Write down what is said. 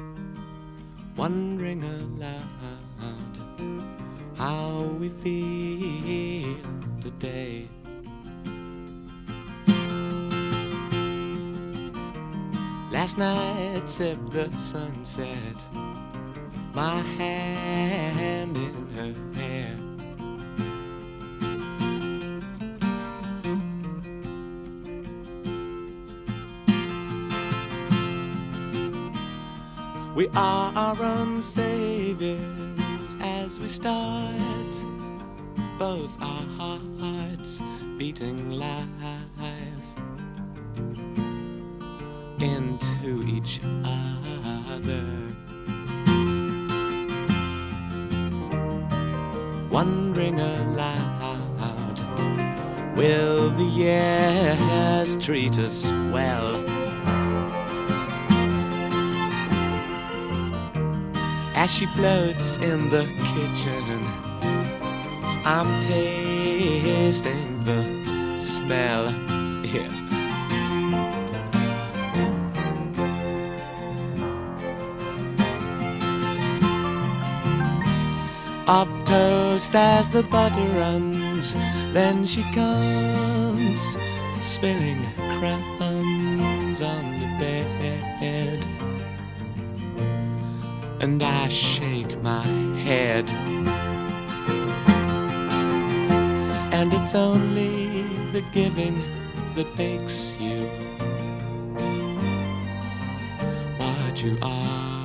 wondering aloud how we feel today. Last night sipped the sunset, my hand in her hair. We are our own saviors as we start, both our hearts beating live into each other. Wondering aloud, will the years treat us well? As she floats in the kitchen, I'm tasting the smell. Yeah. Of toast as the butter runs, then she comes spilling crumbs on the bed, and I shake my head. And it's only the giving that makes you what you are.